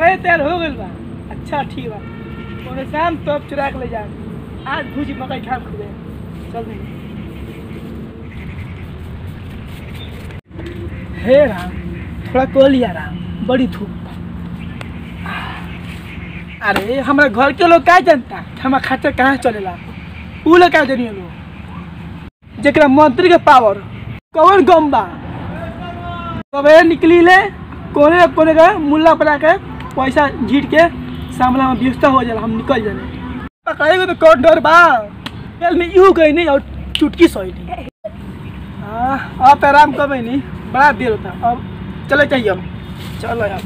पकाए तैयार हो गइल बा। अच्छा ठीक बा, ओने शाम तब चुरा के ले जा। आज भूजी मकई खाम खुबे। चल दे। हे राम, थोड़ा को लिया राम, बड़ी धूप बा। अरे हमारे घर के लोग क्या जानता हमारा खर्चा कहाँ चलेला। उ लोग क्या जानिए लोग जरा मंत्री के पावर कौन गम बा। कबे निकली ले कोने कोने का मुल्ला बना के पैसा झीट के सामने में व्यवस्था हो जाला, हम निकल जाने। पकड़ेगा तो कौन डर बा। कल में यूँ गई नहीं और चुटकी सोई नहीं। हाँ अब आराम कर नहीं, बड़ा देर होता। अब चले चाहिए हम, चलो यार।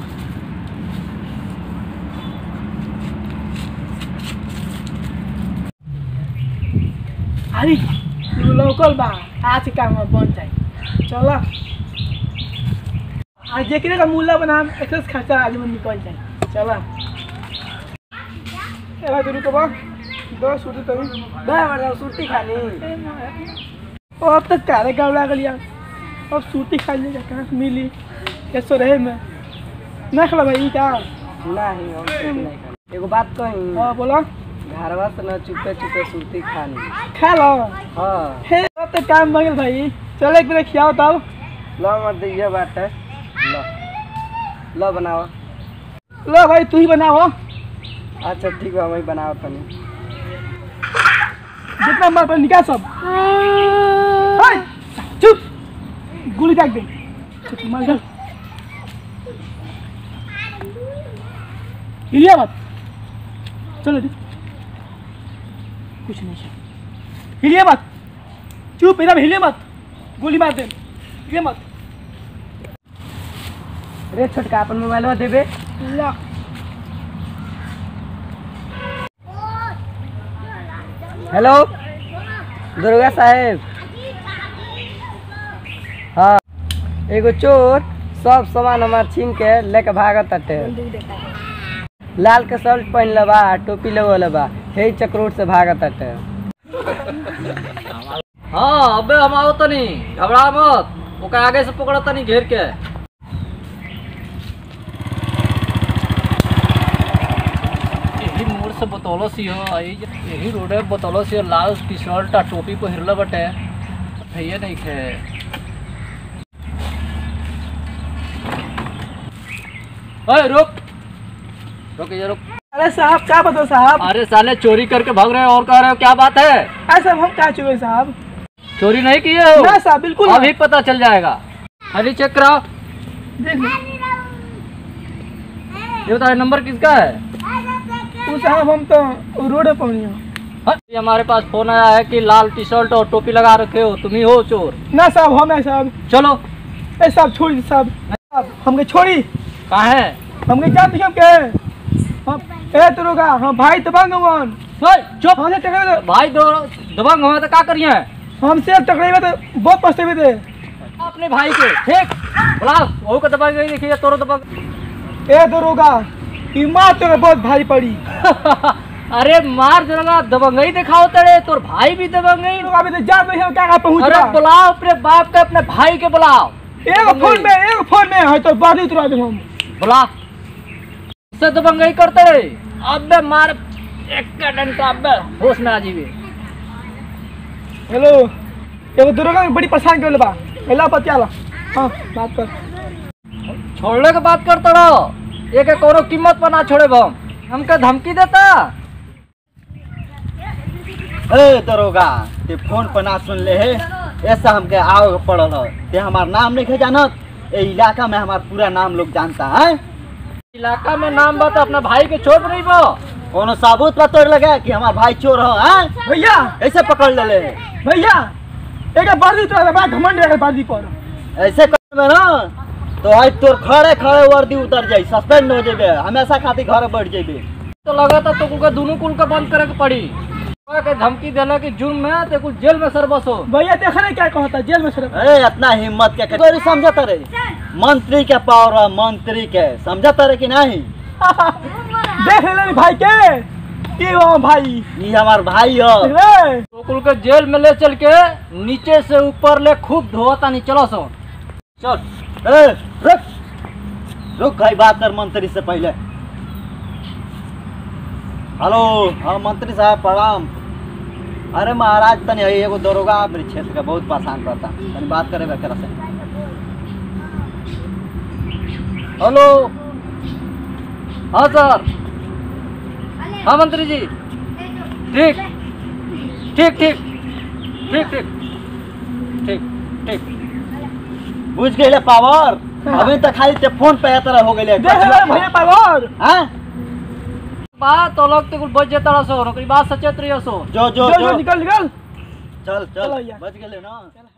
अरे लोकल बा, आज काम बन जाए। चलो आज जेकरे का मुल्ला बना एक खर्चा आज में निकल जाए। चलो ए भाई रुको बा, दो सूटी तो बड़ा सूटी खानी। अब तक कारे गाँव लागल यार, अब सूटी खा लेगा कहाँ से मिली। कैसो रहे मैं ना खला भाई क्या नहीं। एगो बात कही। हाँ बोलो। घरवा से न चुपे चुपे सूती खानी खा लो। हाँ हे अब तो काम बन गया भाई। चलो एक बार खियाओ तब। लो मत ये बात है। लो लो बनाओ। लो भाई तू ही बनाओ। अच्छा ठीक है, वही बनाओ तनी। जितना मार पर निकाल सब। चुप, गोली दाग दे। चुप मार चल। हिलिया मत, चलो जी। कुछ नहीं है, हिलिया मत। चुप एकदम, हिलिया मत, गोली मार दे। हिलिया मत। रे छोटका अपन मोबाइल में देबे। ला हेलो दुर्गा साहेब। हाँ एगो चोर सब सामान हमार छीन के लेके भागत हटे। लाल के शर्ट पहन बा, टोपी लगल बा, हे चक्रोट से भागत हटे। हाँ अबे हम आओ तनी, घबरा मत। ओके आगे से पकड़ा तनी घेर के। यही मोड़ से बतौलो सी हो, यही रोडे बतौलो सी हो। लाल टी शर्ट टोपी को हिरला बटे भैया नहीं खे। ओए रुक रुक, ये रुक। अरे साहब क्या बताओ साहब। अरे साले चोरी करके भाग रहे हो और कह रहे हो क्या बात है? ऐसा हम क्या चुके साहब। चोरी नहीं किए हो? ना साहब बिल्कुल अभी पता चल जाएगा। अरे चेक कराओ। देख लो। ये बताओ नंबर किसका है? वो साहब हम तो रोड पे पहुँचे। हाँ? ये हमारे पास फोन आया है कि लाल टी शर्ट और टोपी लगा रखे हो, तुम ही हो चोर। ना साहब हम है साहब। चलो। ए साहब छोड़ी साहब, हमके छोड़ी। कहाँ है? हमके जानती हम के हम ए तरोगा हम भाई दबंग हवन। चुप। हमसे टकराए भाई दो दबंग हो तो क्या करिए? हमसे टकराए तो बहुत पछतावे थे। अपने भाई के ठीक बुलाओ। वो को दबंग नहीं देखिए, तोरो दबंग। ए दरोगा ई मार तो बहुत भारी पड़ी। अरे मार जरा दबंग ही दिखाओ तेरे, तोर भाई भी दबंग ही। अभी तो जान नहीं हम क्या पहुंच अरे रहा। बुलाओ अपने बाप के, अपने भाई के बुलाओ। एक फोन में है तो बात उतरा दे हम। बुला से दबंगई करते रहे। अबे मार एक का डंडा, अबे होश में आ जीवे। हेलो एगो दरोगा बड़ी परेशान कर ले बा। हेलो पतियाला। हां बात कर। छोड़ने के बात करते रहो, एक कोनो कीमत पर ना छोड़े बम। हमके धमकी देता। ए दरोगा ते फोन पर ना सुन ले है, ऐसा हमके आओ पड़ल हो। ते हमार नाम नहीं जानत। ए इलाका में हमार पूरा नाम लोग जानता है। इलाका में नाम बता, अपना भाई के छोड़ नहीं बो। कोनो सबूत पर तोड़ लगे कि हमार भाई चोर हो? हैं भैया ऐसे पकड़ ले भैया एक बार उतरा दे बा, घमंड है बाजी पर। ऐसे करबे ना तो आज तोर खड़े खड़े वर्दी उतर जाई, सस्पेंड हो जेबे, हमेशा खातिर घर बैठ जेबे। तो लगा था तो कुल दोनों कुल का बंद करे के पड़ी। के धमकी देना कि जुर्म में ते कुल जेल में सरबस हो। भैया देखने क्या कहता जेल में सर। ए इतना हिम्मत क्या करे समझता रे? मंत्री के पावर है, मंत्री के समझता रे कि नहीं? देख ले भाई के ये वो भाई ये हमार भाई हो। तो कुल के जेल में ले चल के नीचे से ऊपर ले खूब धोता नहीं। चलो सो चल। ए रुक रुक भाई, बात कर मंत्री से पहले। हेलो, हाँ मंत्री साहब प्रणाम। अरे महाराज तनी एगो दरोगा मेरे क्षेत्र का बहुत परेशान करता, तनी बात करे बेकरा से। हेलो, हाँ सर, हाँ मंत्री जी, ठीक ठीक ठीक ठीक ठीक ठीक ठीक। बुझ गए पावर, अभी तक खाली ते फोन पे तरह हो गए। देख ले भैया पावर। हाँ बात तो लोग तो कुछ बच जाता सो, नौकरी बात सचेत रहियो सो। जो जो जो निकल निकल। चल चलो चल भैया। बच गए ना।